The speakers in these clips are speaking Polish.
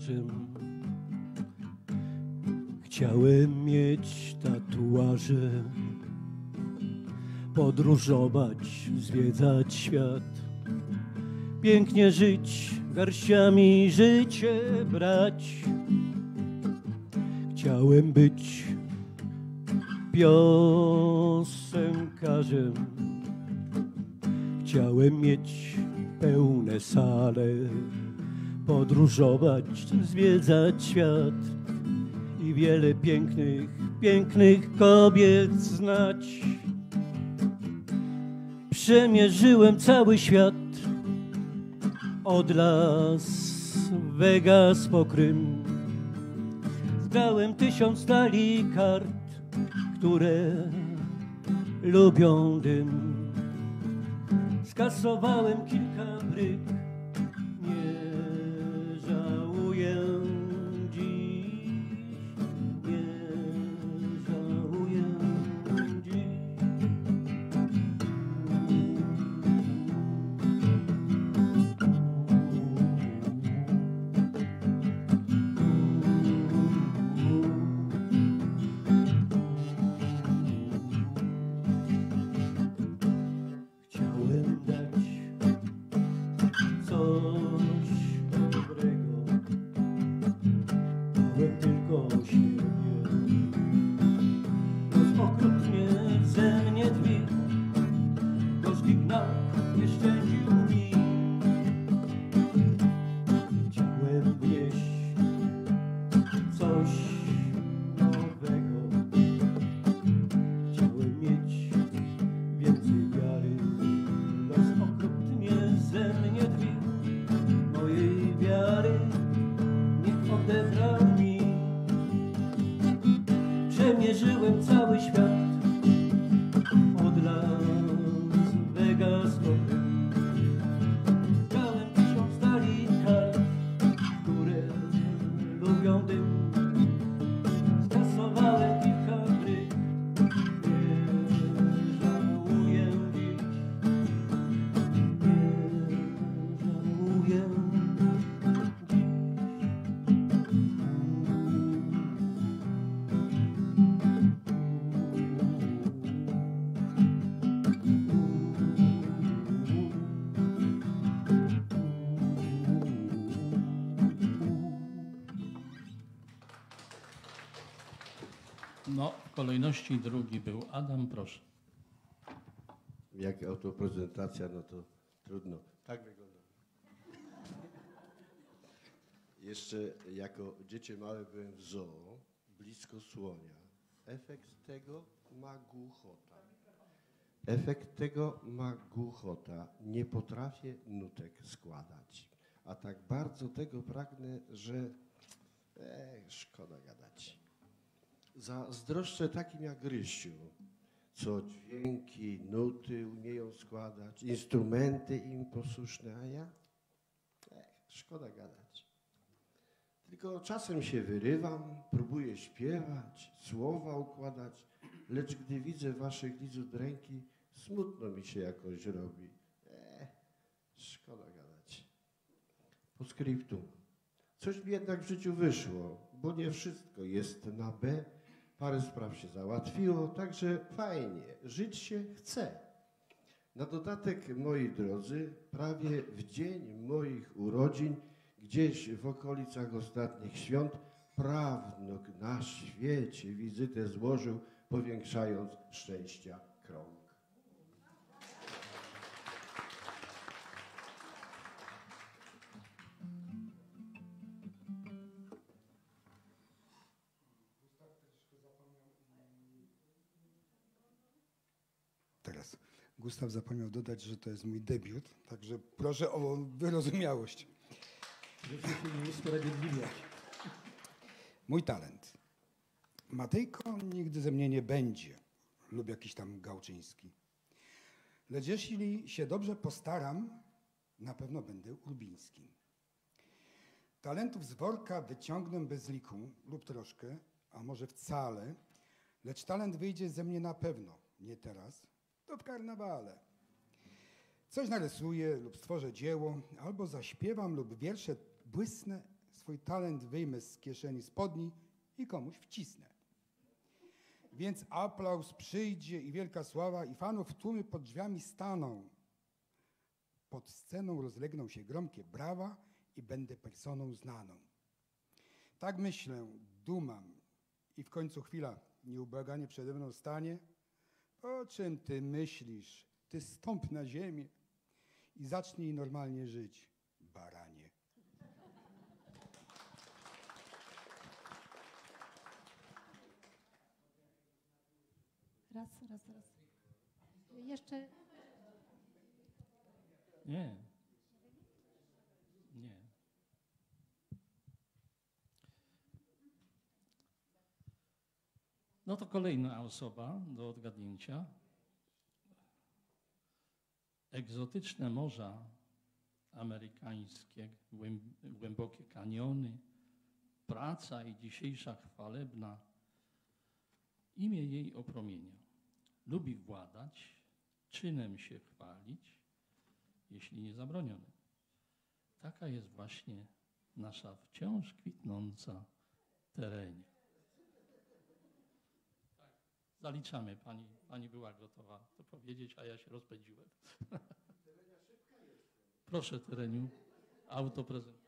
Chciałem mieć tatuaże, podróżować, zwiedzać świat, pięknie żyć, garściami życie brać. Chciałem być piosenkarzem, chciałem mieć pełne sale, podróżować, zwiedzać świat i wiele pięknych, pięknych kobiet znać. Przemierzyłem cały świat, od Las Vegas po Krym. Zdałem 1000 talii kart, które lubią dym. Skasowałem kilka bryk, nie żałuję dziś, nie żałuję dziś. Przemierzyłem cały świat, od Las Vegas po Krym. Dałem 1000 talii kart, które lubią dym. Skasowałem kilka bryk, nie żałuję dziś, nie żałuję. No, w kolejności drugi był Adam, proszę. Jak autoprezentacja, no to trudno. Tak wygląda. Jeszcze jako dziecię małe byłem w zoo, blisko słonia. Efekt tego ma głuchota. Efekt tego ma głuchota. Nie potrafię nutek składać. A tak bardzo tego pragnę, że szkoda gadać. Zazdroszczę takim jak Rysiu, co dźwięki, nuty umieją składać, instrumenty im posłuszne, a ja? Szkoda gadać. Tylko czasem się wyrywam, próbuję śpiewać, słowa układać, lecz gdy widzę waszych lidzów ręki, smutno mi się jakoś robi. Szkoda gadać. Postscriptum. Coś mi jednak w życiu wyszło, bo nie wszystko jest na B. Parę spraw się załatwiło, także fajnie, żyć się chce. Na dodatek, moi drodzy, prawie w dzień moich urodzin, gdzieś w okolicach ostatnich świąt, prawnuk na świecie wizytę złożył, powiększając szczęścia krąg. Teraz Gustaw zapomniał dodać, że to jest mój debiut, także proszę o wyrozumiałość. Proszę się nie usprawiedliwiać. Mój talent. Matejko nigdy ze mnie nie będzie lub jakiś tam Gałczyński. Lecz jeśli się dobrze postaram, na pewno będę Urbińskim. Talentów z worka wyciągnę bez liku lub troszkę, a może wcale, lecz talent wyjdzie ze mnie na pewno, nie teraz, to w karnawale. Coś narysuję lub stworzę dzieło, albo zaśpiewam lub wiersze błysnę swój talent wyjmę z kieszeni spodni i komuś wcisnę. Więc aplauz przyjdzie i wielka sława i fanów tłumy pod drzwiami staną. Pod sceną rozlegną się gromkie brawa i będę personą znaną. Tak myślę, dumam i w końcu chwila nieubłaganie przede mną stanie. O czym ty myślisz? Ty stąp na ziemię i zacznij normalnie żyć, baranie. Raz. Jeszcze Nie. Nie. No to kolejna osoba do odgadnięcia. Egzotyczne morza amerykańskie, głębokie kaniony, praca i dzisiejsza chwalebna imię jej opromienia. Lubi władać, czynem się chwalić, jeśli nie zabronione. Taka jest właśnie nasza wciąż kwitnąca Terenia. Tak, zaliczamy. Pani była gotowa to powiedzieć, a ja się rozpędziłem. Proszę, Tereniu, autoprezentacja.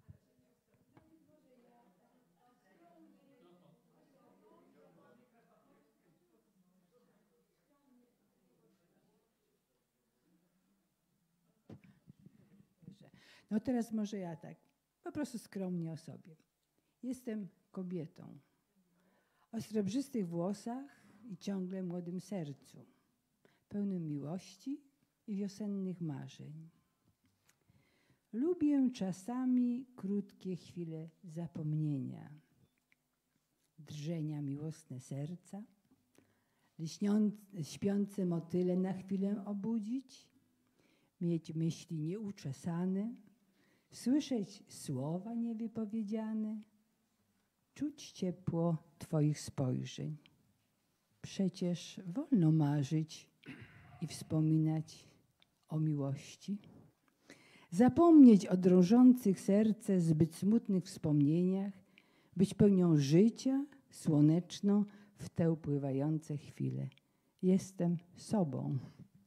No teraz może ja tak, po prostu skromnie o sobie. Jestem kobietą o srebrzystych włosach i ciągle młodym sercu, pełnym miłości i wiosennych marzeń. Lubię czasami krótkie chwile zapomnienia, drżenia miłosne serca, śpiące motyle na chwilę obudzić, mieć myśli nieuczesane, słyszeć słowa niewypowiedziane, czuć ciepło Twoich spojrzeń. Przecież wolno marzyć i wspominać o miłości. Zapomnieć o drążących serce zbyt smutnych wspomnieniach, być pełnią życia, słoneczną w te upływające chwile. Jestem sobą.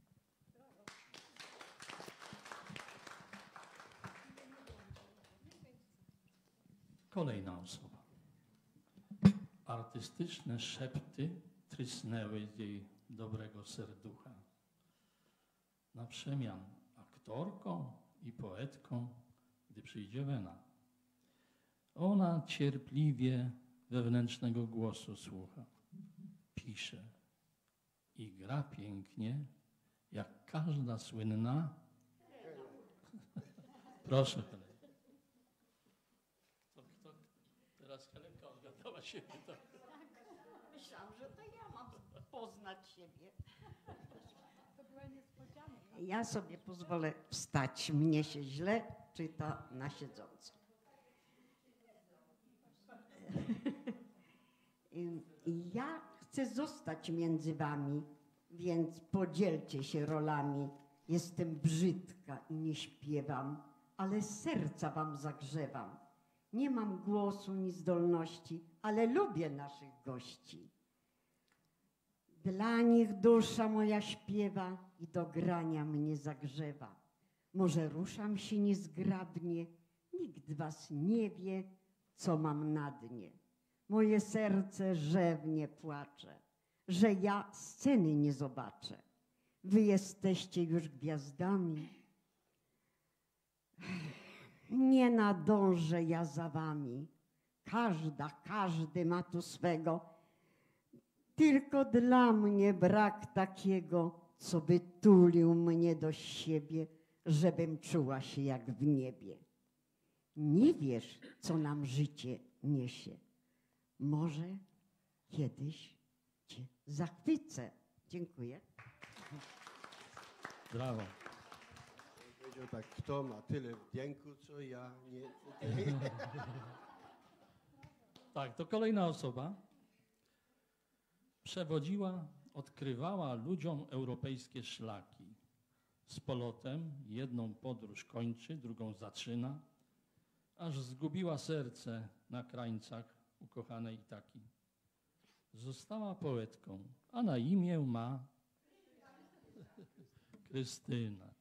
Kolejna osoba. Artystyczne szepty trysnęły z jej dobrego serducha. Na przemian aktorką i poetką, gdy przyjdzie wena. Ona cierpliwie wewnętrznego głosu słucha. Pisze i gra pięknie, jak każda słynna. Proszę, Helena. Teraz Helenka odgadała siebie. Tak? Myślałam, że to ja mam poznać siebie. to była niespodzianka. Ja sobie pozwolę wstać. Mnie się źle czyta na siedząco. Ja chcę zostać między wami, więc podzielcie się rolami. Jestem brzydka i nie śpiewam, ale z serca wam zagrzewam. Nie mam głosu ni zdolności, ale lubię naszych gości. Dla nich dusza moja śpiewa i do grania mnie zagrzewa. Może ruszam się niezgrabnie, nikt was nie wie, co mam na dnie. Moje serce rzewnie płacze, że ja sceny nie zobaczę. Wy jesteście już gwiazdami. Nie nadążę ja za wami. Każdy ma tu swego. Tylko dla mnie brak takiego, co by tulił mnie do siebie, żebym czuła się jak w niebie. Nie wiesz, co nam życie niesie. Może kiedyś cię zachwycę. Dziękuję. Brawo. Powiedział tak, kto ma tyle wdzięku, co ja nie. Tak, to kolejna osoba. Przewodziła, odkrywała ludziom europejskie szlaki. Z polotem jedną podróż kończy, drugą zaczyna, aż zgubiła serce na krańcach ukochanej taki. Została poetką, a na imię ma Krystyna.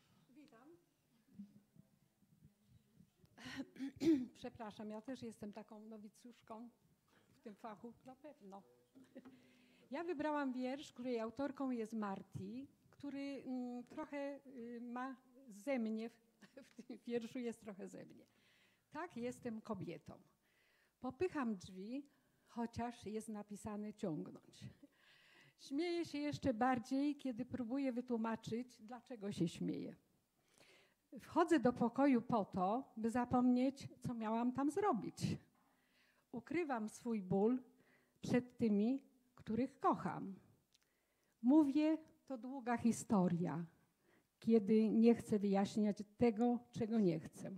Przepraszam, ja też jestem taką nowicjuszką w tym fachu, na pewno. Ja wybrałam wiersz, której autorką jest Marti, który trochę ma ze mnie, w tym wierszu jest trochę ze mnie. Tak, jestem kobietą. Popycham drzwi, chociaż jest napisane ciągnąć. Śmieję się jeszcze bardziej, kiedy próbuję wytłumaczyć, dlaczego się śmieję. Wchodzę do pokoju po to, by zapomnieć, co miałam tam zrobić. Ukrywam swój ból przed tymi, których kocham. Mówię, to długa historia, kiedy nie chcę wyjaśniać tego, czego nie chcę.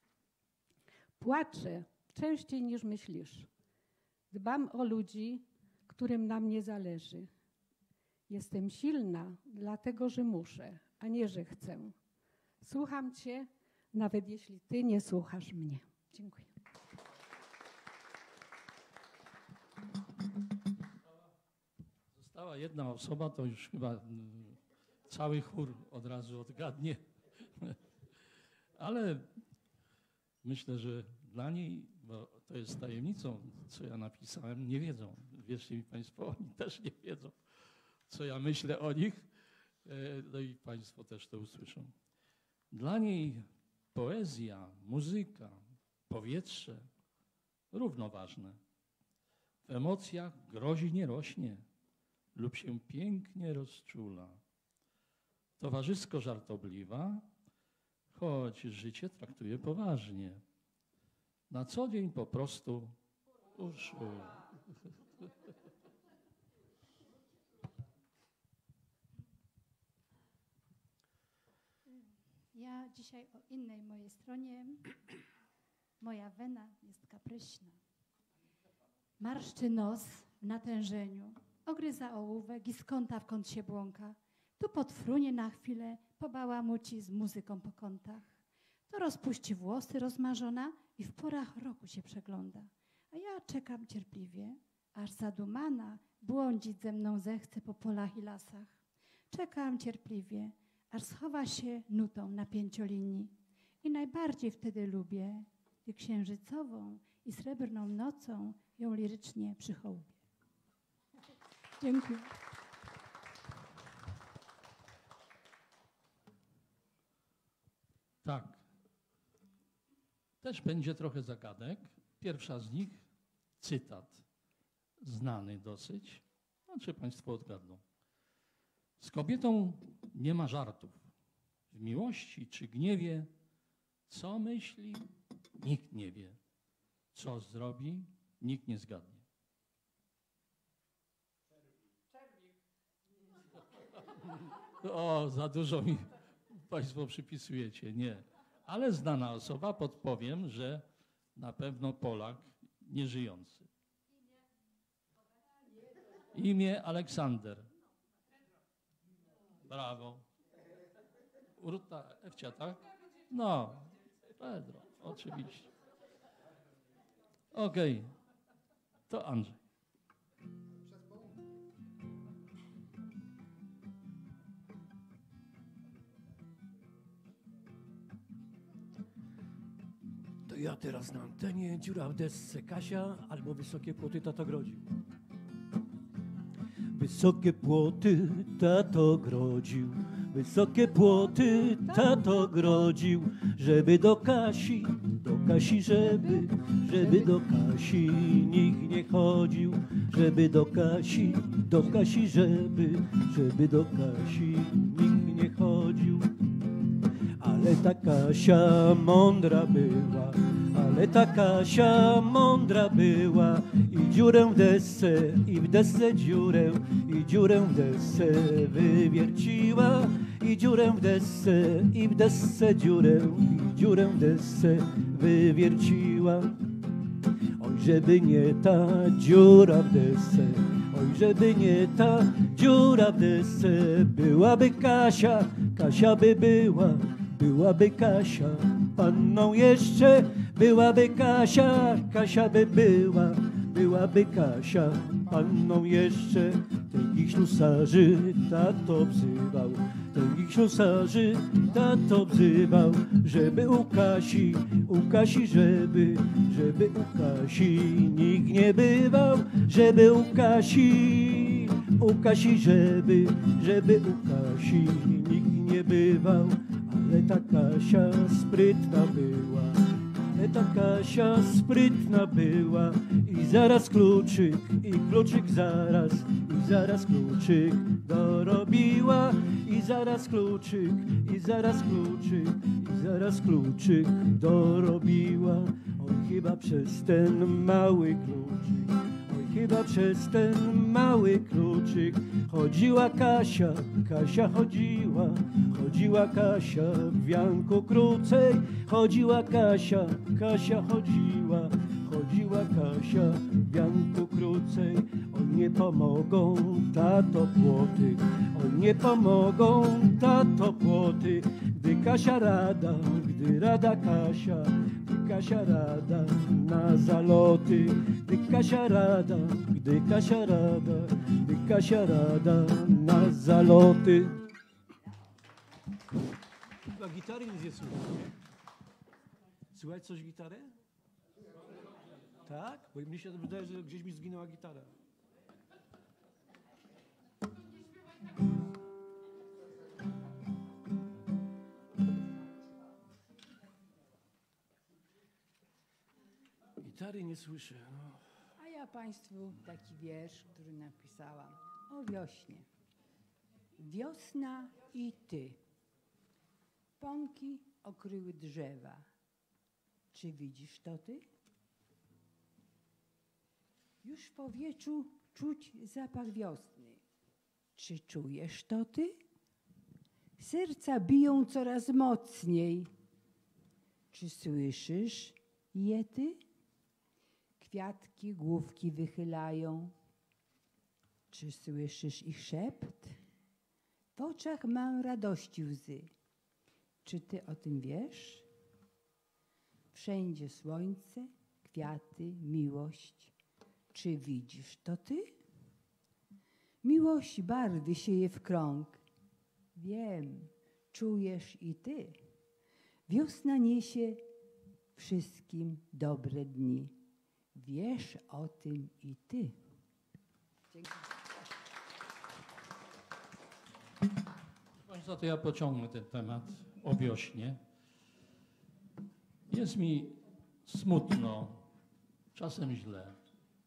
Płaczę częściej niż myślisz. Dbam o ludzi, którym na mnie zależy. Jestem silna, dlatego że muszę, a nie że chcę. Słucham cię, nawet jeśli ty nie słuchasz mnie. Dziękuję. Została jedna osoba, to już chyba cały chór od razu odgadnie. Ale myślę, że dla niej, bo to jest tajemnicą, co ja napisałem, nie wiedzą. Wierzcie mi Państwo, oni też nie wiedzą, co ja myślę o nich. No i Państwo też to usłyszą. Dla niej poezja, muzyka, powietrze równoważne. W emocjach grozi nie rośnie lub się pięknie rozczula. Towarzysko żartobliwa, choć życie traktuje poważnie. Na co dzień po prostu uszła. Ja dzisiaj o innej mojej stronie. Moja wena jest kapryśna. Marszczy nos w natężeniu, ogryza ołówek i z kąta w kąt się błąka. Tu podfrunie na chwilę, pobałamuci z muzyką po kątach. To rozpuści włosy rozmarzona i w porach roku się przegląda. A ja czekam cierpliwie, aż zadumana błądzić ze mną zechce po polach i lasach. Czekam cierpliwie, aż schowa się nutą na pięciolinii. I najbardziej wtedy lubię, gdy księżycową i srebrną nocą ją lirycznie przyhołubię. Dziękuję. Tak. Też będzie trochę zagadek. Pierwsza z nich, cytat, znany dosyć. No, czy Państwo odgadną? Z kobietą nie ma żartów. W miłości czy gniewie, co myśli, nikt nie wie. Co zrobi, nikt nie zgadnie. O, za dużo mi Państwo przypisujecie. Nie. Ale znana osoba, podpowiem, że na pewno Polak nieżyjący. Imię Aleksander. Brawo. Urta Ewcia, tak? No, Pedro, oczywiście. Okej, to Andrzej. To ja teraz na antenie, dziura w desce Kasia albo wysokie płoty tato grodził. Wysokie płoty tato grodził, wysokie płoty tato grodził, żeby do Kasi, żeby do Kasi nikt nie chodził, żeby do Kasi, żeby do Kasi nikt nie chodził. Ale ta Kasia mądra była, ale ta Kasia mądra była i dziurę w desce, i w desce dziurę, i dziurę w desce wywierciła, i dziurę w desce, i w desce dziurę, i dziurę w desce wywierciła. Oj, żeby nie ta dziura w desce, oj, żeby nie ta dziura w desce, byłaby Kasia, Kasia by była, byłaby Kasia panną jeszcze, byłaby Kasia, Kasia by była, byłaby Kasia panną jeszcze. Tęgich ślusarzy tato wzywał, tęgich ślusarzy tato wzywał, żeby u Kasi, żeby u Kasi nikt nie bywał, żeby u Kasi, żeby u Kasi nikt nie bywał. Ale ta Kasia sprytna była, ale ta Kasia sprytna była i zaraz kluczyk zaraz, i zaraz kluczyk dorobiła, i zaraz kluczyk, i zaraz kluczyk, i zaraz kluczyk dorobiła. Oj, chyba przez ten mały kluczyk, oj, chyba przez ten mały kluczyk chodziła Kasia, Kasia chodziła, chodziła Kasia w wianku krócej, chodziła Kasia, Kasia chodziła, chodziła Kasia w wianku krócej. Oj, nie pomogą tato płoty, oj, nie pomogą tato płoty, gdy Kasia rada, gdy rada Kasia, gdy Kasia rada na zaloty, gdy Kasia rada, gdy Kasia rada, gdy Kasia rada na zaloty. Chyba gitary nic nie słychać. Słychać coś gitarę? Tak? Bo mi się wydaje, że gdzieś mi zginęła gitara. Gitary nie słyszę. No. A ja Państwu taki wiersz, który napisałam o wiośnie. Wiosna i ty. Pąki okryły drzewa. Czy widzisz to ty? Już w powietrzu czuć zapach wiosny. Czy czujesz to ty? Serca biją coraz mocniej. Czy słyszysz je ty? Kwiatki główki wychylają. Czy słyszysz ich szept? W oczach mam radości łzy. Czy ty o tym wiesz? Wszędzie słońce, kwiaty, miłość. Czy widzisz to ty? Miłość barwy sieje w krąg. Wiem, czujesz i ty. Wiosna niesie wszystkim dobre dni. Wiesz o tym i ty. Dziękuję. Proszę Państwa, to ja pociągnę ten temat o wiośnie. Jest mi smutno, czasem źle,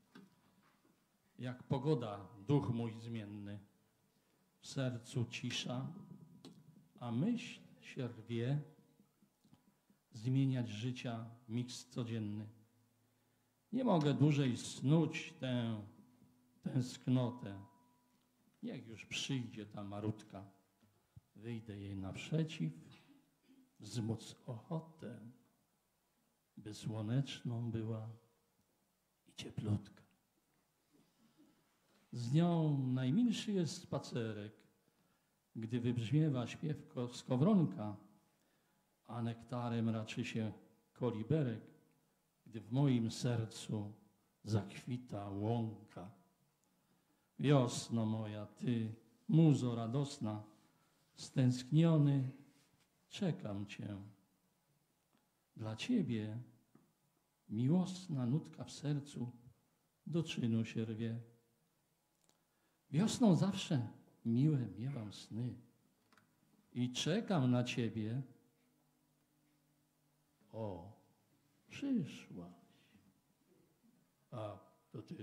jak pogoda, duch mój zmienny, w sercu cisza, a myśl się rwie, zmieniać życia miks codzienny. Nie mogę dłużej snuć tę tęsknotę. Niech już przyjdzie ta marutka, wyjdę jej naprzeciw, wzmóc ochotę, by słoneczną była i cieplutka. Z nią najmilszy jest spacerek, gdy wybrzmiewa śpiew skowronka, a nektarem raczy się koliberek, gdy w moim sercu zakwita łąka. Wiosno moja, ty, muzo radosna, stęskniony, czekam cię. Dla ciebie miłosna nutka w sercu do czynu się rwie. Wiosną zawsze miłe miewam sny i czekam na ciebie. O, przyszłaś. A, to ty.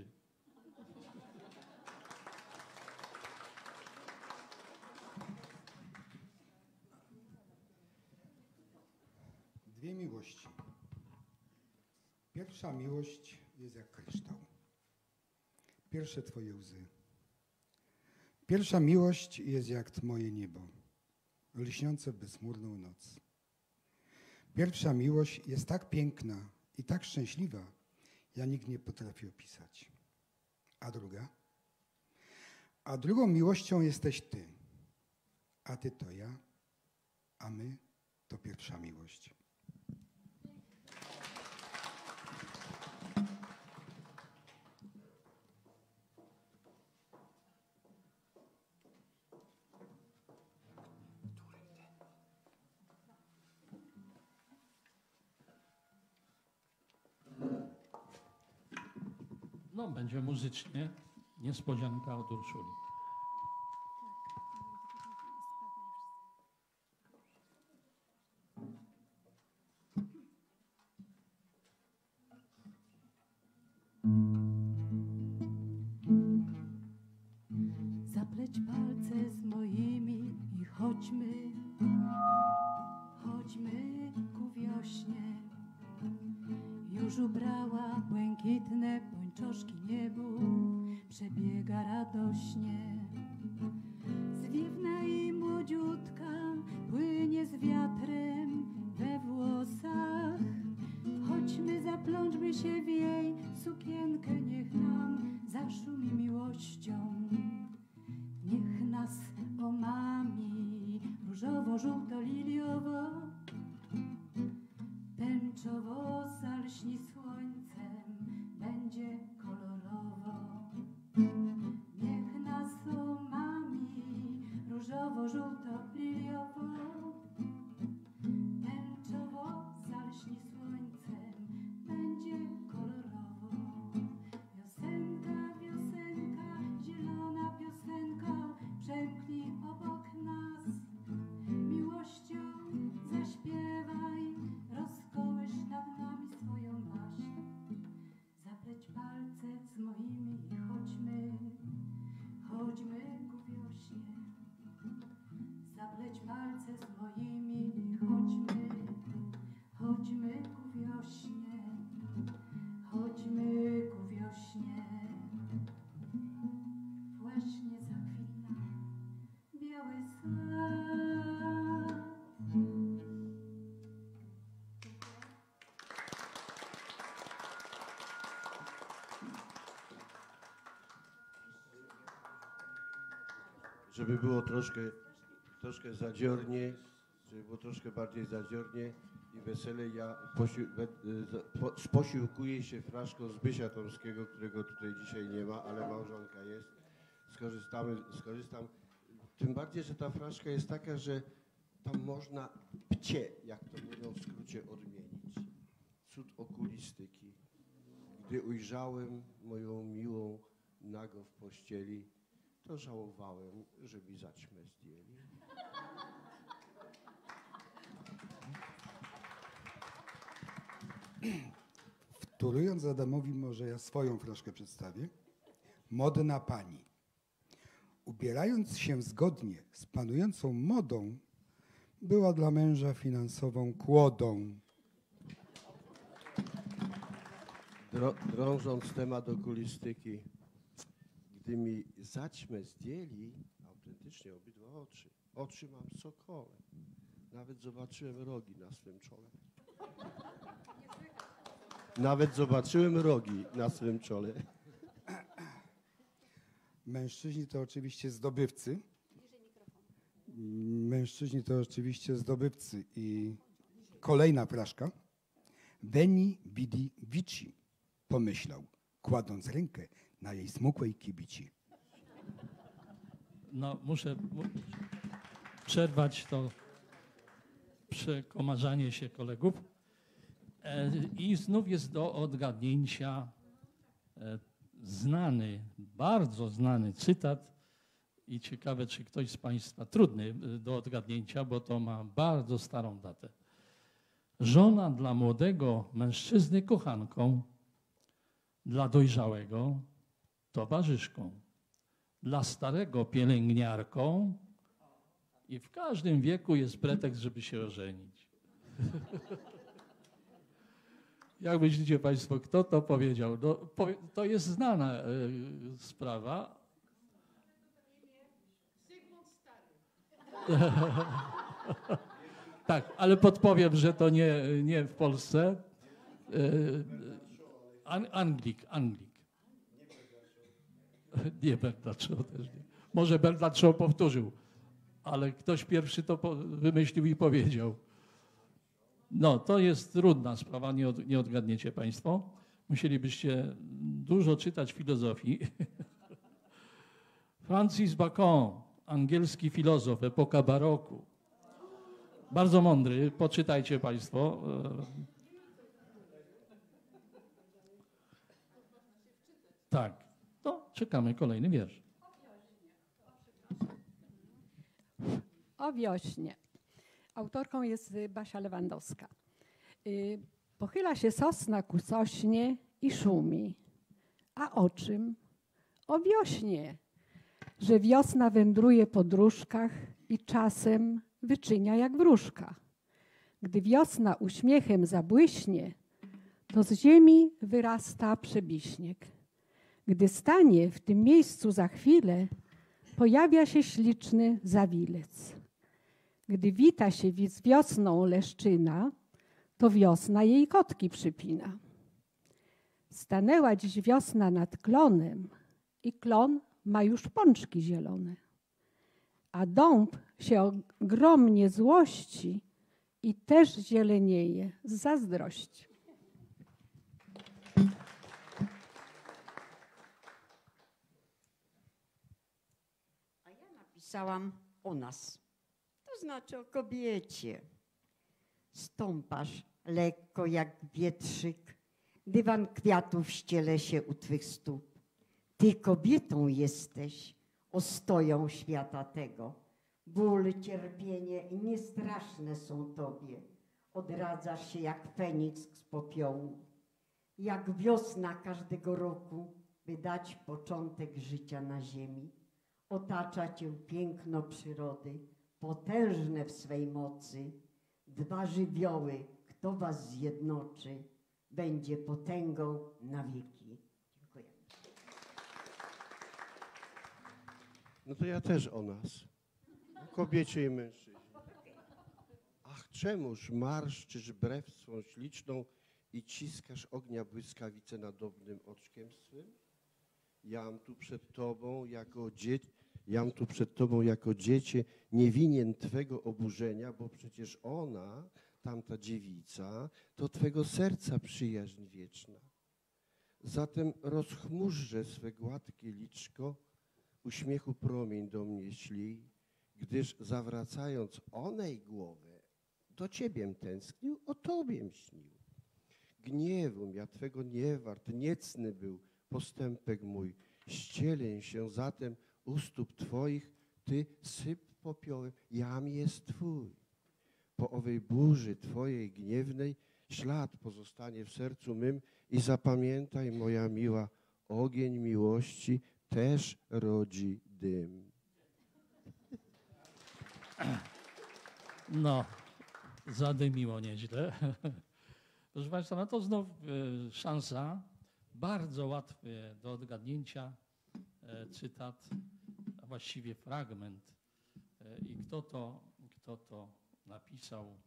Dwie miłości. Pierwsza miłość jest jak kryształ. Pierwsze twoje łzy. Pierwsza miłość jest jak moje niebo, lśniące w bezchmurną noc. Pierwsza miłość jest tak piękna i tak szczęśliwa, ja nikt nie potrafi opisać. A druga? A drugą miłością jesteś ty. A ty to ja, a my to pierwsza miłość. No, będzie muzycznie. Niespodzianka od Urszuli. Zapleć palce z moimi i chodźmy ku wiośnie. Już ubrała błękitne pończoszki niebu, przebiega radośnie. Zwiewna i młodziutka płynie z wiatrem we włosach. Chodźmy, zaplączmy się w jej sukienkę, niech nam zaszumi miłością. Niech nas omami różowo-żółto-liliowo, tęczowo zalśni słońcem, będzie kolorowo. Niech nas omami różowo-żółto-liliowo, tęczowo zalśni słońcem, będzie kolorowo. Piosenka, piosenka, zielona piosenka, przemknij obok nas. Miłością zaśpiewaj, rozkołysz nad nami swoją maść. Zapleć palce z moimi i chodźmy ku wiośnie. Zapleć palce z moimi i chodźmy ku wiośnie. Chodźmy ku wiośnie. Właśnie zakwitną biały sad. Żeby było troszkę zadziornie, żeby było troszkę bardziej zadziornie i weselej, ja posiłkuję się fraszką Zbysia Tomskiego, którego tutaj dzisiaj nie ma, ale małżonka jest. Skorzystam. Tym bardziej, że ta fraszka jest taka, że tam można pcie, jak to mówią w skrócie, odmienić. Cud okulistyki. Gdy ujrzałem moją miłą nago w pościeli, to żałowałem, że mi zaćmę zdjęli. Wtórując Adamowi, może ja swoją fraszkę przedstawię. Modna pani. Ubierając się zgodnie z panującą modą, była dla męża finansową kłodą. Drążąc temat okulistyki, gdy mi zaćmę zdjęli, autentycznie obydwa oczy. Oczy mam sokole. Nawet zobaczyłem rogi na swym czole. Mężczyźni to oczywiście zdobywcy. I kolejna fraszka. Veni, vidi, vici, pomyślał, kładąc rękę na jej smukłej kibici. No, muszę przerwać to przekomarzanie się kolegów. I znów jest do odgadnięcia bardzo znany cytat i ciekawe, czy ktoś z Państwa, trudny do odgadnięcia, bo to ma bardzo starą datę. Żona dla młodego mężczyzny kochanką, dla dojrzałego towarzyszką, dla starego pielęgniarką i w każdym wieku jest pretekst, żeby się ożenić. Jak myślicie Państwo, kto to powiedział? No, to jest znana sprawa. Zygmunt Stary. Tak, ale podpowiem, że to nie w Polsce. Anglik. Nie Bernard Shaw też nie. Może Bernard Shaw powtórzył, ale ktoś pierwszy to wymyślił i powiedział. No, to jest trudna sprawa, nie odgadniecie Państwo. Musielibyście dużo czytać filozofii. Francis Bacon, angielski filozof, epoka baroku. Bardzo mądry, poczytajcie Państwo. Tak, to czekamy kolejny wiersz. O wiośnie. Autorką jest Basia Lewandowska. Pochyla się sosna ku sośnie i szumi. A o czym? O wiośnie, że wiosna wędruje po dróżkach i czasem wyczynia jak wróżka. Gdy wiosna uśmiechem zabłyśnie, to z ziemi wyrasta przebiśnieg. Gdy stanie w tym miejscu za chwilę, pojawia się śliczny zawilec. Gdy wita się z wiosną leszczyna, to wiosna jej kotki przypina. Stanęła dziś wiosna nad klonem i klon ma już pączki zielone. A dąb się ogromnie złości i też zielenieje z zazdrości. A ja napisałam o nas, to znaczy o kobiecie. Stąpasz lekko jak wietrzyk, dywan kwiatów ściele się u twych stóp. Ty kobietą jesteś, ostoją świata tego. Ból, cierpienie niestraszne są tobie. Odradzasz się jak Feniks z popiołu. Jak wiosna każdego roku, by dać początek życia na ziemi. Otacza cię piękno przyrody, potężne w swej mocy. Dwa żywioły, kto was zjednoczy, będzie potęgą na wieki. Dziękuję. No to ja też o nas. O kobiecie i mężczyźnie. Ach, czemuż marszczysz brew swą śliczną i ciskasz ognia błyskawice nadobnym oczkiem swym? Jam tu przed tobą jako dziecię nie winien twego oburzenia, bo przecież ona, tamta dziewica, to twego serca przyjaźń wieczna. Zatem rozchmurze swe gładkie liczko, uśmiechu promień do mnie ślij, gdyż zawracając onej głowę, do ciebiem tęsknił, o tobiem śnił. Gniewum ja twego nie wart, niecny był postępek mój, ścielę się zatem u stóp twoich, ty syp popiołem, jam jest twój. Po owej burzy twojej gniewnej ślad pozostanie w sercu mym i zapamiętaj, moja miła, ogień miłości też rodzi dym. No, zadymiło nieźle. Proszę Państwa, no to znów szansa, bardzo łatwy do odgadnięcia cytat, a właściwie fragment. I kto to napisał,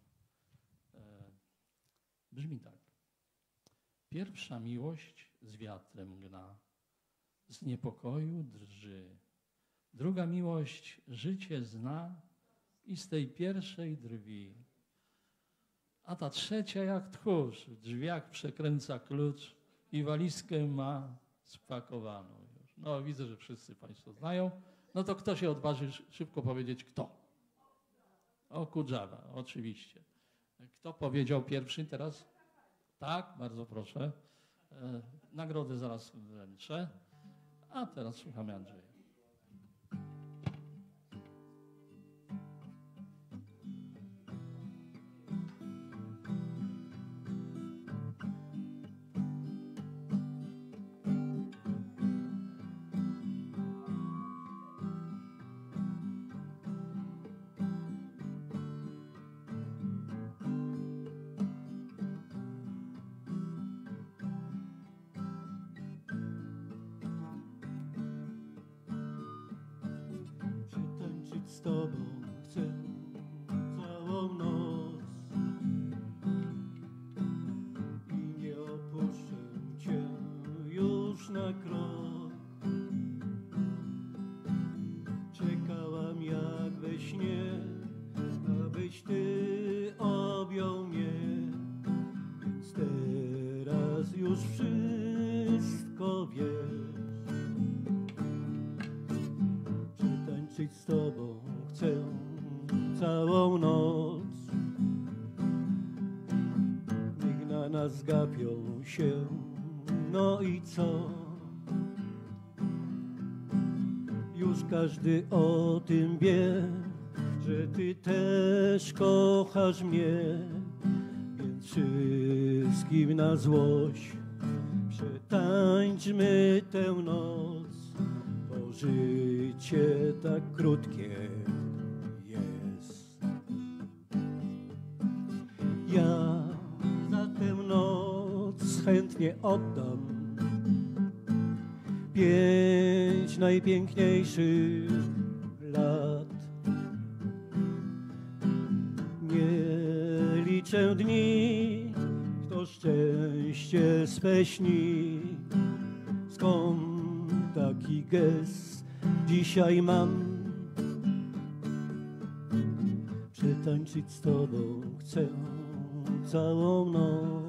brzmi tak. Pierwsza miłość z wiatrem gna, z niepokoju drży. Druga miłość życie zna i z tej pierwszej drwi. A ta trzecia jak tchórz, w drzwiach przekręca klucz i walizkę ma spakowaną już. No widzę, że wszyscy Państwo znają. No to kto się odważy szybko powiedzieć kto? O, Kudżaba, oczywiście. Kto powiedział pierwszy teraz? Tak, bardzo proszę. Nagrodę zaraz wręczę. A teraz słuchamy Andrzeja. Z tobą chcę całą noc i nie opuszczę cię już na krok. Czekałam jak we śnie, abyś ty objął mnie, więc teraz już wszystko wiesz. Czy tańczyć z tobą chcę całą noc, niech na nas gapią się, no i co? każdy o tym wie, że ty też kochasz mnie, więc wszystkim na złość przetańczmy tę noc, bo życie tak krótkie jest. Ja za tę noc chętnie oddam 5 najpiękniejszych lat. Nie liczę dni, kto szczęście swe śni. Skąd taki gest dzisiaj mam? Przetańczyć z tobą chcę całą noc.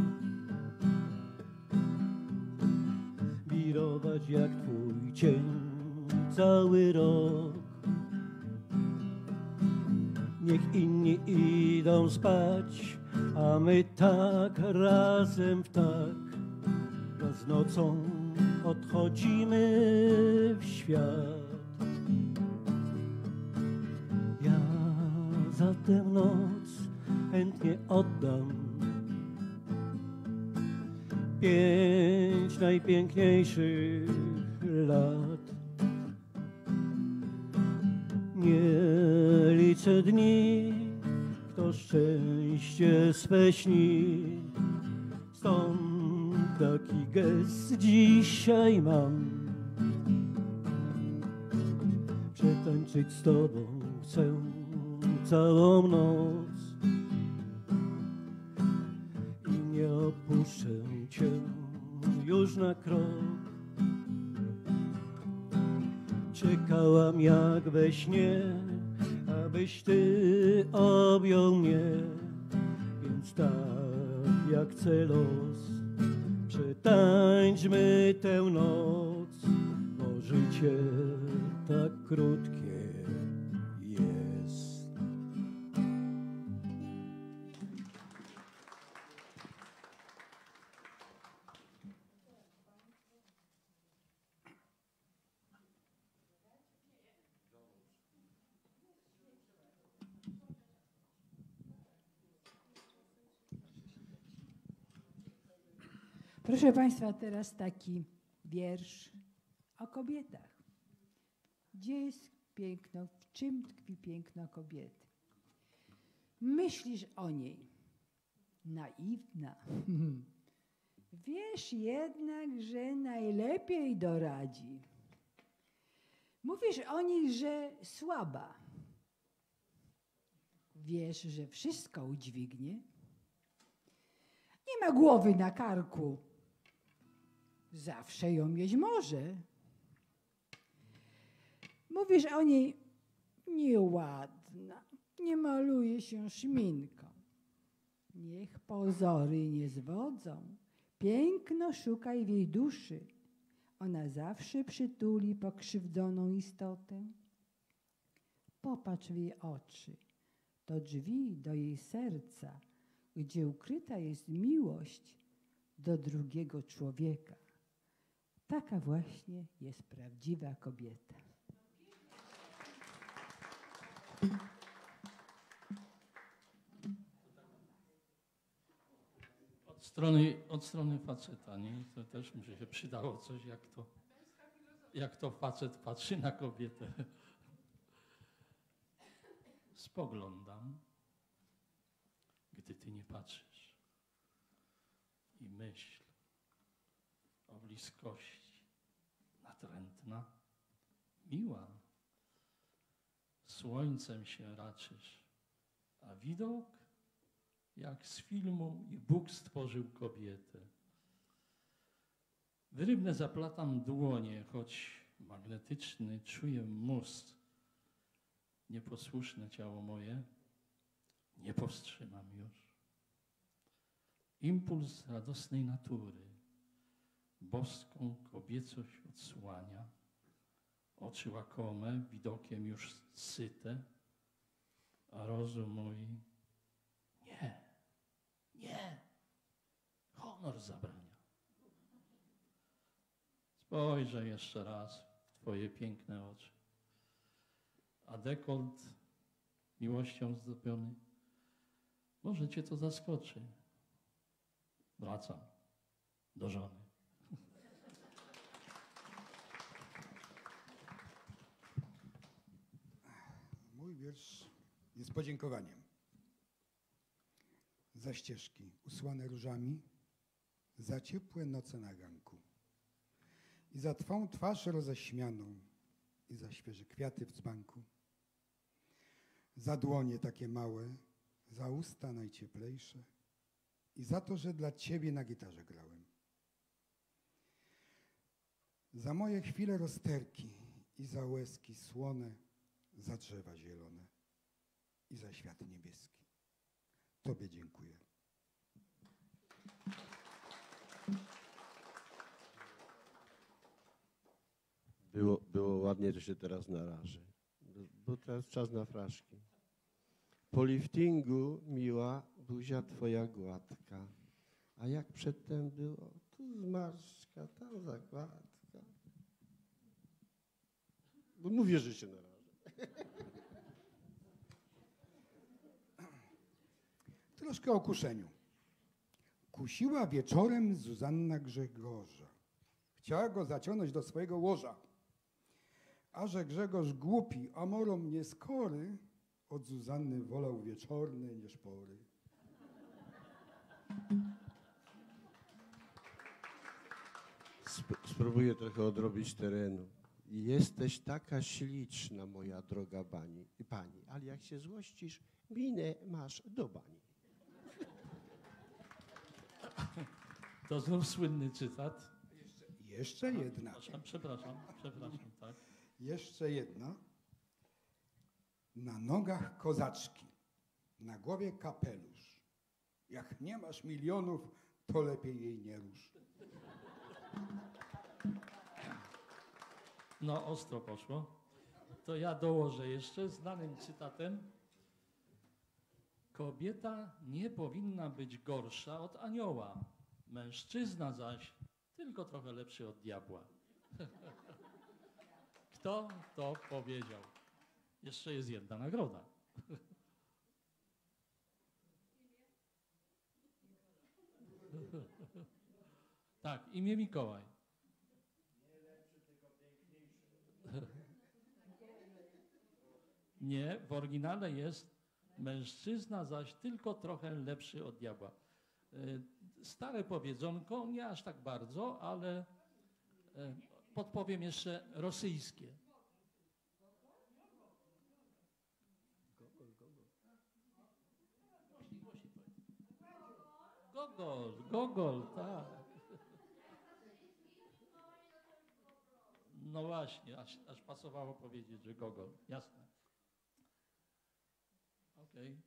Wirować jak twój cień cały rok. Niech inni idą spać, a my tak razem w tak raz nocą odchodzimy w świat. Ja za tę noc chętnie oddam 5 najpiękniejszych lat. Nie liczę dni, kto szczęście swe śni. Stąd taki gest dzisiaj mam. Przetańczyć z tobą chcę całą noc i nie opuszczę cię już na krok. Czekałam jak we śnie, abyś ty objął mnie, więc tak jak chce los, przetańczmy tę noc, bo życie tak krótkie jest. Proszę Państwa, teraz taki wiersz o kobietach. Gdzie jest piękno, w czym tkwi piękno kobiety? Myślisz o niej, naiwna. Wiesz jednak, że najlepiej doradzi. Mówisz o niej, że słaba. Wiesz, że wszystko udźwignie. Nie ma głowy na karku. Zawsze ją mieć może. Mówisz o niej nieładna, nie maluje się szminką. Niech pozory nie zwodzą. Piękno szukaj w jej duszy. Ona zawsze przytuli pokrzywdzoną istotę. Popatrz w jej oczy. To drzwi do jej serca, gdzie ukryta jest miłość do drugiego człowieka. Taka właśnie jest prawdziwa kobieta. Od strony faceta, nie? To też mi się przydało coś, jak to facet patrzy na kobietę. Spoglądam, gdy ty nie patrzysz i myśl o bliskości, natrętna, miła. Słońcem się raczysz, a widok jak z filmu i Bóg stworzył kobietę. W rybne zaplatam dłonie, choć magnetyczny czuję mózg. Nieposłuszne ciało moje nie powstrzymam już. Impuls radosnej natury boską kobiecość odsłania. Oczy łakome, widokiem już syte, a rozum mój nie, honor zabrania. Spojrzę jeszcze raz w twoje piękne oczy. a dekolt miłością zdobiony. Może cię to zaskoczy. Wracam do żony. Mój wiersz jest podziękowaniem za ścieżki usłane różami, za ciepłe noce na ganku i za twą twarz roześmianą i za świeże kwiaty w dzbanku, za dłonie takie małe, za usta najcieplejsze i za to, że dla ciebie na gitarze grałem. Za moje chwile rozterki i za łezki słone, za drzewa zielone i za świat niebieski. Tobie dziękuję. Było ładnie, to się teraz narażę, bo teraz czas na fraszki. Po liftingu, miła, buzia twoja gładka, a jak przedtem było, tu zmarszczka, tam zakładka. Bo mówię, że się narażę. Troszkę o kuszeniu. Kusiła wieczorem Zuzanna Grzegorza. Chciała go zaciągnąć do swojego łoża. A że Grzegorz głupi, a morom nieskory, od Zuzanny wolał wieczorne niż pory. Spróbuję trochę odrobić terenu. Jesteś taka śliczna, moja droga pani, ale jak się złościsz, minę masz do bani. To znów słynny cytat. Jeszcze jedna. Przepraszam, tak. Jeszcze jedna. Na nogach kozaczki, na głowie kapelusz. Jak nie masz milionów, to lepiej jej nie rusz. No, ostro poszło. To ja dołożę jeszcze znanym cytatem. Kobieta nie powinna być gorsza od anioła. Mężczyzna zaś tylko trochę lepszy od diabła. Kto to powiedział? Jeszcze jest jedna nagroda. Tak, imię Mikołaj. Nie, w oryginale jest mężczyzna zaś tylko trochę lepszy od diabła. Stare powiedzonko, nie aż tak bardzo, ale podpowiem jeszcze rosyjskie. Gogol, tak. No właśnie, aż pasowało powiedzieć, że Gogol. Jasne. Okej.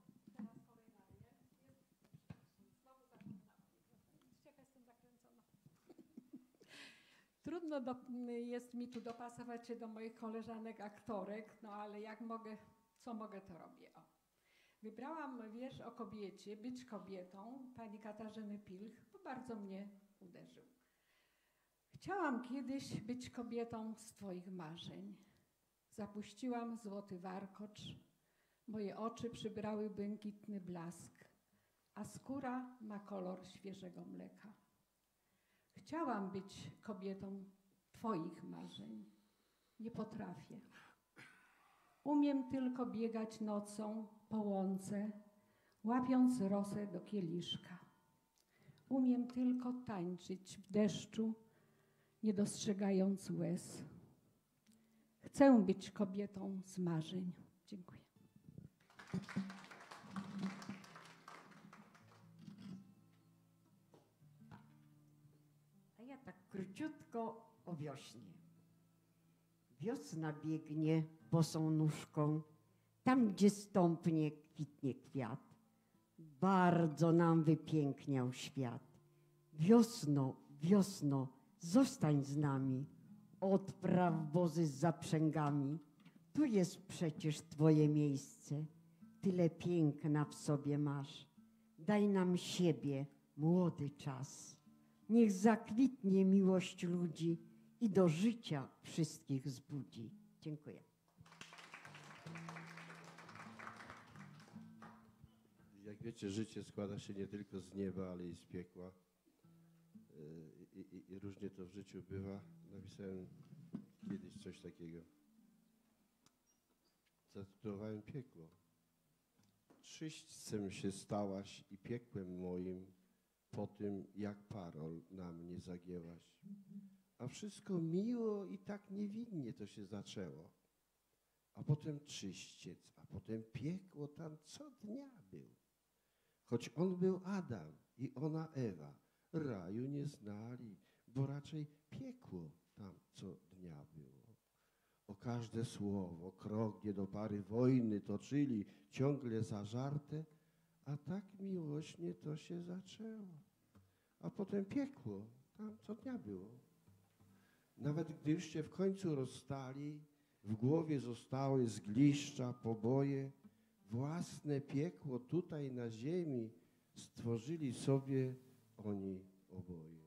Trudno jest mi tu dopasować się do moich koleżanek aktorek, no ale jak mogę, co mogę, to robię. O. Wybrałam wiersz o kobiecie, być kobietą, pani Katarzyny Pilch, bo bardzo mnie uderzył. Chciałam kiedyś być kobietą z twoich marzeń. Zapuściłam złoty warkocz, moje oczy przybrały błękitny blask, a skóra ma kolor świeżego mleka. Chciałam być kobietą twoich marzeń. Nie potrafię. Umiem tylko biegać nocą po łące, łapiąc rosę do kieliszka. Umiem tylko tańczyć w deszczu, nie dostrzegając łez. Chcę być kobietą z marzeń. Dziękuję. A ja tak króciutko o wiośnie. Wiosna biegnie bosą nóżką, tam gdzie stąpnie kwitnie kwiat. Bardzo nam wypiękniał świat. Wiosno, wiosno, zostań z nami, odpraw wozy z zaprzęgami. Tu jest przecież twoje miejsce, tyle piękna w sobie masz. Daj nam siebie, młody czas. Niech zakwitnie miłość ludzi i do życia wszystkich zbudzi. Dziękuję. Jak wiecie, życie składa się nie tylko z nieba, ale i z piekła. I różnie to w życiu bywa. Napisałem kiedyś coś takiego. Zatytułowałem piekło. Czyśćcem się stałaś i piekłem moim po tym, jak parol na mnie zagięłaś. A wszystko miło i tak niewinnie to się zaczęło. A potem czyściec, a potem piekło tam co dnia był. Choć on był Adam i ona Ewa, raju nie znali, bo raczej piekło tam co dnia było. O każde słowo, krok nie do pary wojny toczyli, ciągle zażarte, a tak miłośnie to się zaczęło. A potem piekło tam co dnia było. Nawet gdy już się w końcu rozstali, w głowie zostały zgliszcza, poboje, własne piekło tutaj na ziemi stworzyli sobie oni oboje.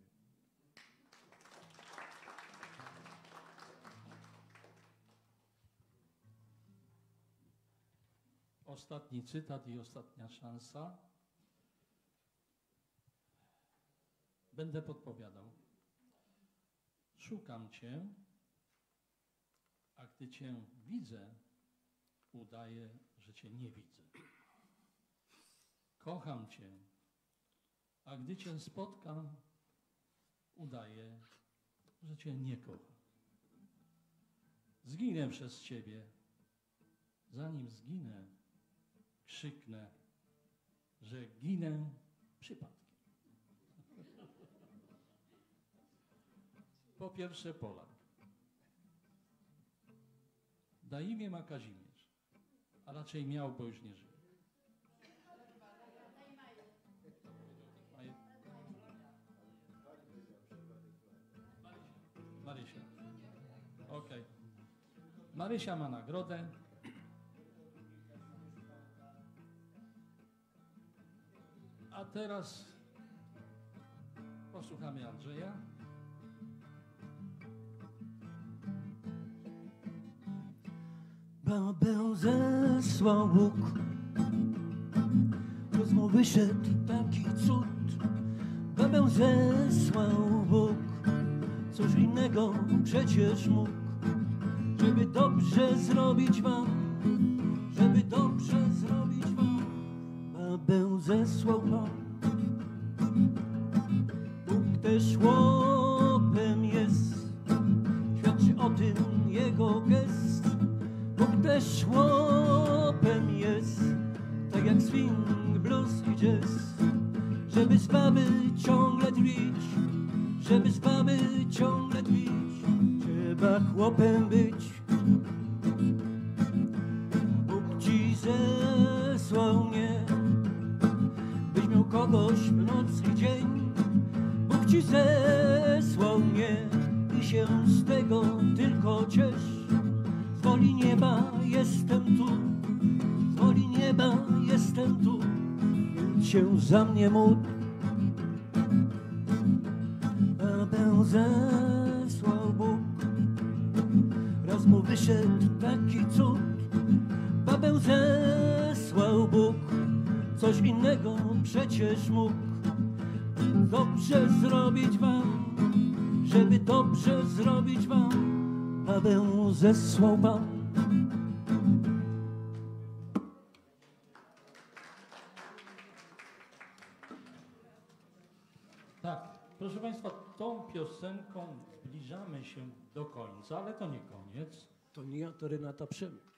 Ostatni cytat i ostatnia szansa. Będę podpowiadał. Szukam Cię, a gdy Cię widzę, udaję, że Cię nie widzę. Kocham Cię, a gdy Cię spotkam, udaję, że Cię nie kocham. Zginę przez Ciebie. Zanim zginę, krzyknę, że ginę przypadkiem. Po pierwsze Polak. Na imię ma Kazimierz, a raczej miał, bo już nie żyje. Marysia. Okej. Marysia ma nagrodę. A teraz posłuchamy Andrzeja. Babę zesłał Bóg, rozmowy szedł taki cud. Babę zesłał Bóg, coś innego przecież mógł, żeby dobrze zrobić wam, żeby dobrze zrobić wam. Babę zesłał Pan, Bóg też chłopem jest, świadczy o tym jego gest. Bóg też chłopem jest, tak jak swing, blues i jazz. Żeby z baby ciągle tlić, żeby z baby ciągle tlić, trzeba chłopem być. Bóg ci zesłał mnie, byś miał kogoś w noc i dzień. Bóg ci zesłał mnie i się z tego tylko ciesz. Z woli nieba jestem tu, z woli nieba jestem tu, więc się za mnie módl. Babę zesłał Bóg, raz mu wyszedł taki cud. Babę zesłał Bóg, coś innego przecież mógł. Dobrze zrobić wam, żeby dobrze zrobić wam, babę zesłał Pan. Tak, proszę Państwa, tą piosenką zbliżamy się do końca, ale to nie koniec. To nie ja, to Renata Przemyk.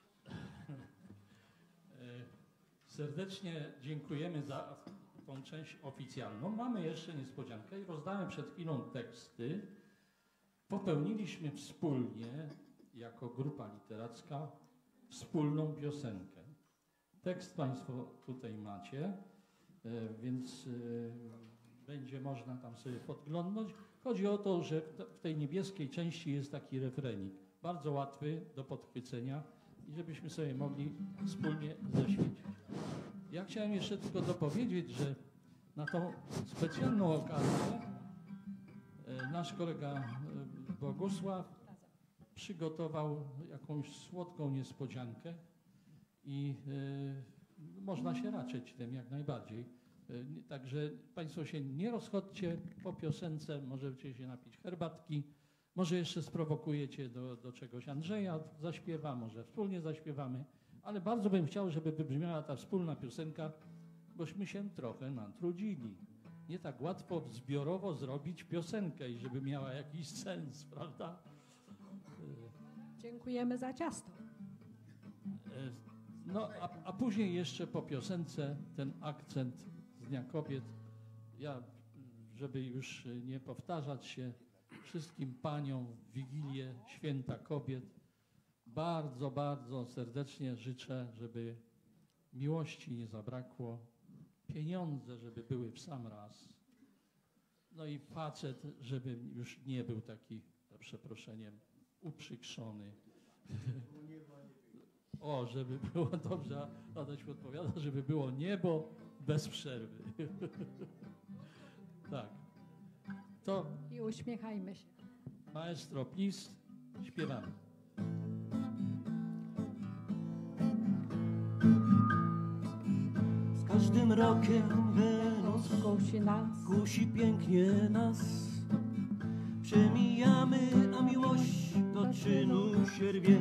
Serdecznie dziękujemy za tą część oficjalną. Mamy jeszcze niespodziankę i rozdałem przed chwilą teksty. Popełniliśmy wspólnie, jako grupa literacka, wspólną piosenkę. Tekst Państwo tutaj macie, więc będzie można tam sobie podglądnąć. Chodzi o to, że w tej niebieskiej części jest taki refrenik, bardzo łatwy do podchwycenia i żebyśmy sobie mogli wspólnie zaświecić. Ja chciałem jeszcze tylko dopowiedzieć, że na tą specjalną okazję nasz kolega Bogusław przygotował jakąś słodką niespodziankę i można się raczyć tym jak najbardziej. Także Państwo się nie rozchodźcie po piosence, możecie się napić herbatki, może jeszcze sprowokujecie do czegoś Andrzeja, zaśpiewa, może wspólnie zaśpiewamy, ale bardzo bym chciał, żeby wybrzmiała ta wspólna piosenka, bośmy się trochę natrudzili. Nie tak łatwo zbiorowo zrobić piosenkę i żeby miała jakiś sens, prawda? Dziękujemy za ciasto. No, a później jeszcze po piosence ten akcent z Dnia Kobiet. Ja, żeby już nie powtarzać się, wszystkim paniom w Wigilię Święta Kobiet bardzo, bardzo serdecznie życzę, żeby miłości nie zabrakło, pieniądze, żeby były w sam raz, no i facet, żeby już nie był taki, za przeproszeniem, uprzykrzony. O, żeby było dobrze, Adaś podpowiada, żeby było niebo bez przerwy. Tak. To I uśmiechajmy się. maestro, please, śpiewamy. Z każdym rokiem Wenus kusi pięknie nas. Przemijamy, a miłość do czynu się rwie.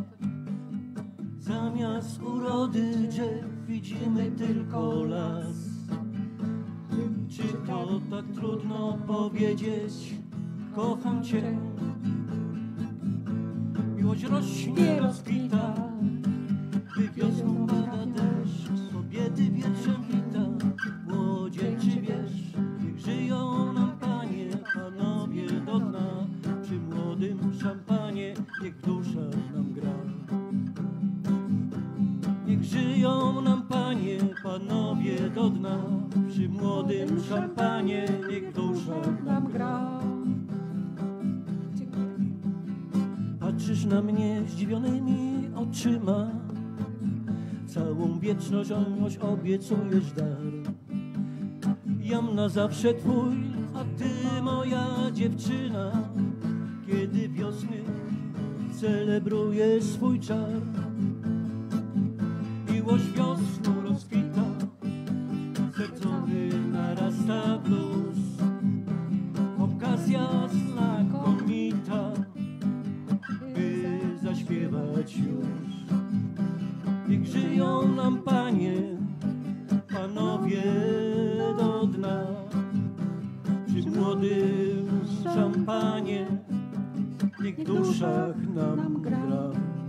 Zamiast urody drzew widzimy tylko las. Czy to tak trudno powiedzieć, kocham cię? Miłość rośnie, rozkwita, gdy wiosną pada deszcz. Kobiety wierszem wita, młodzieńczy wiersz. Niech żyją nam panie, panowie do dna. Przy młodym szampanie, niech dusza nam gra. Niech żyją nam panie, panowie do dna. Przy młodym szampanie, niech dusza nam gra. Patrzysz na mnie zdziwionymi oczyma, całą wieczność obiecujesz dar. Jam na zawsze twój, a ty moja dziewczyna, kiedy wiosny celebrujesz swój czar. Miłość wiosną rozkwita, sercowy narasta blues. Okazja znakomita, by zaśpiewać już. Niech żyją nam panie, panowie do dna. Przy młodym szampanie, niech w duszach nam gra.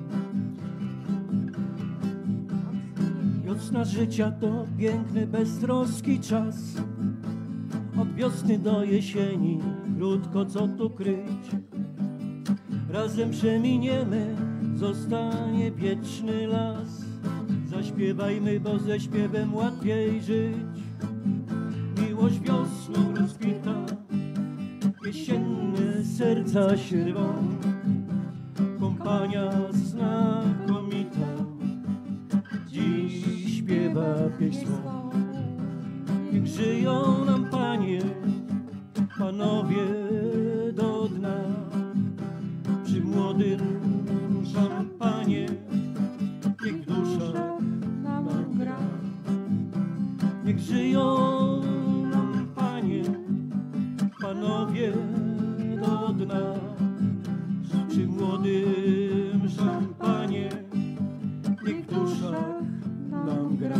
Wiosna życia to piękny, beztroski czas. Od wiosny do jesieni, krótko co tu kryć. Razem przeminiemy, zostanie wieczny las. Zaśpiewajmy, bo ze śpiewem łatwiej żyć. Miłość wiosną rozkwita, jesienne serca się rwą. Kompania znakomita dziś śpiewa pieśń swą. Niech żyją nam panie, panowie do dna. Przy młodym szampanie, niech w duszach nam gra. Niech żyją nam panie, panowie do dna. Przy młodym szampanie, niech w duszach nam gra.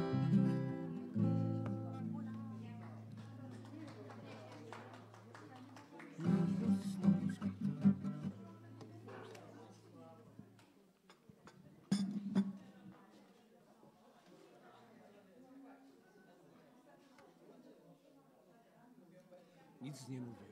Nic nie mówię.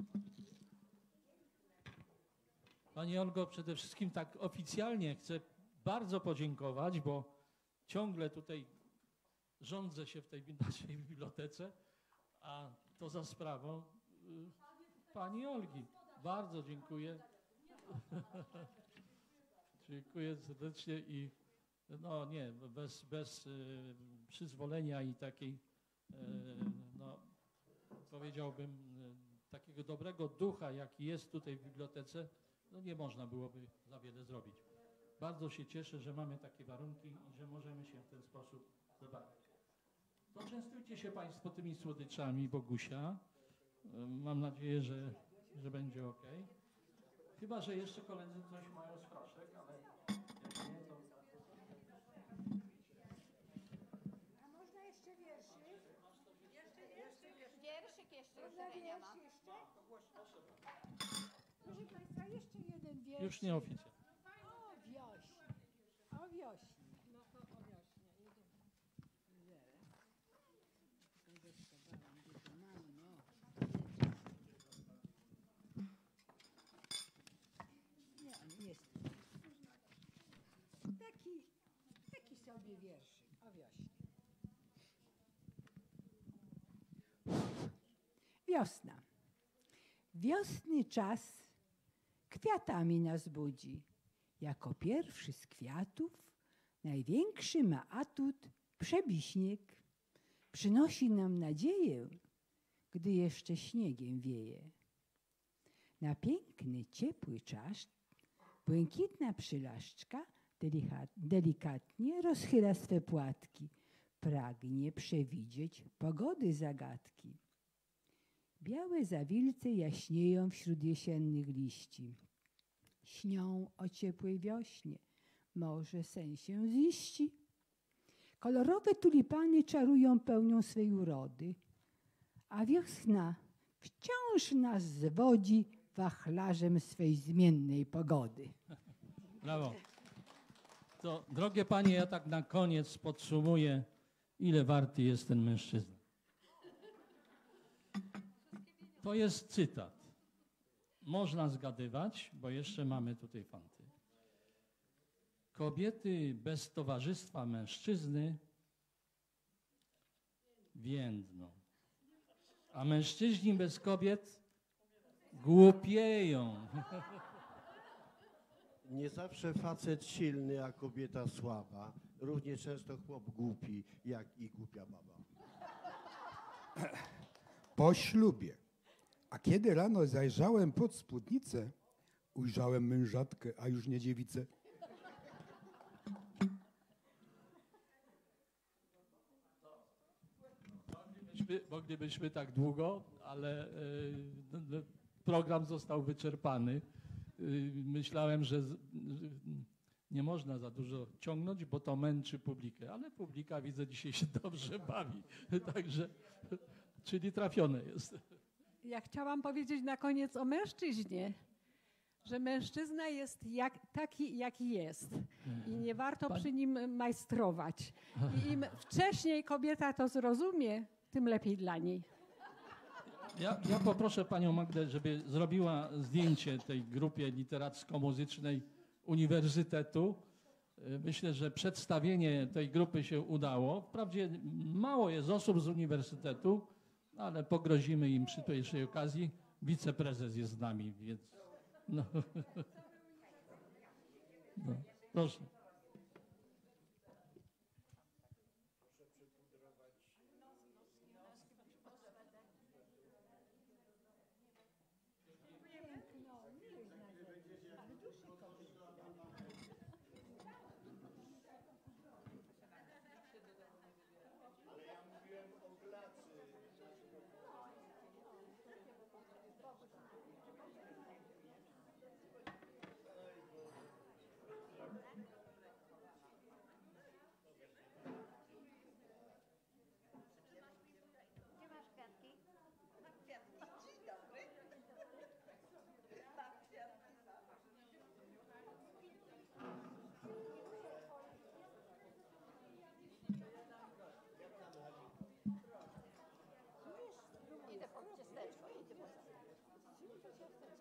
Pani Olgo, przede wszystkim tak oficjalnie chcę bardzo podziękować, bo ciągle tutaj rządzę się w tej naszej bibliotece, a to za sprawą pani Olgi. Bardzo dziękuję. Dziękuję serdecznie i no nie, bez przyzwolenia i takiej, no powiedziałbym, takiego dobrego ducha, jaki jest tutaj w bibliotece, no nie można byłoby za wiele zrobić. Bardzo się cieszę, że mamy takie warunki i że możemy się w ten sposób zabawić. To częstujcie się Państwo tymi słodyczami Bogusia. Mam nadzieję, że będzie ok. Chyba że jeszcze koledzy coś mają z proszek, ale jak nie, to... A można jeszcze wierszyk? Wierszyk jeszcze, jeżeli nie ma. Proszę Państwa, jeszcze jeden wiersz. Już nieoficjalnie. O wiośnie. O wiośnie. No to o wiośnie. Nie, on jest. Taki sobie wierszyk o wiośnie. Wiosna. Wiosny czas kwiatami nas budzi. Jako pierwszy z kwiatów największy ma atut przebiśnieg. Przynosi nam nadzieję, gdy jeszcze śniegiem wieje. Na piękny, ciepły czas błękitna przylaszczka delikatnie rozchyla swe płatki. Pragnie przewidzieć pogody zagadki. Białe zawilce jaśnieją wśród jesiennych liści. Śnią o ciepłej wiośnie, może sen się ziści. Kolorowe tulipany czarują pełnią swej urody, a wiosna wciąż nas zwodzi wachlarzem swej zmiennej pogody. Brawo. To, drogie panie, ja tak na koniec podsumuję, ile warty jest ten mężczyzna. To jest cytat. Można zgadywać, bo jeszcze mamy tutaj fanty. Kobiety bez towarzystwa mężczyzny więdną, a mężczyźni bez kobiet głupieją. Nie zawsze facet silny, a kobieta słaba. Równie często chłop głupi, jak i głupia baba. Po ślubie. A kiedy rano zajrzałem pod spódnicę, ujrzałem mężatkę, a już nie dziewicę. Moglibyśmy tak długo, ale program został wyczerpany. Myślałem, że nie można za dużo ciągnąć, bo to męczy publikę, ale publika, widzę, dzisiaj się dobrze bawi. Także, czyli trafione jest. Ja chciałam powiedzieć na koniec o mężczyźnie, że mężczyzna jest taki, jaki jest i nie warto przy nim majstrować. I im wcześniej kobieta to zrozumie, tym lepiej dla niej. Ja poproszę panią Magdę, żeby zrobiła zdjęcie tej grupie literacko-muzycznej Uniwersytetu. Myślę, że przedstawienie tej grupy się udało. Wprawdzie mało jest osób z Uniwersytetu, ale pogrozimy im przy pierwszej okazji. Wiceprezes jest z nami, więc... No. No, proszę. Idę po ciasteczko, idę po Proszę cię wstać.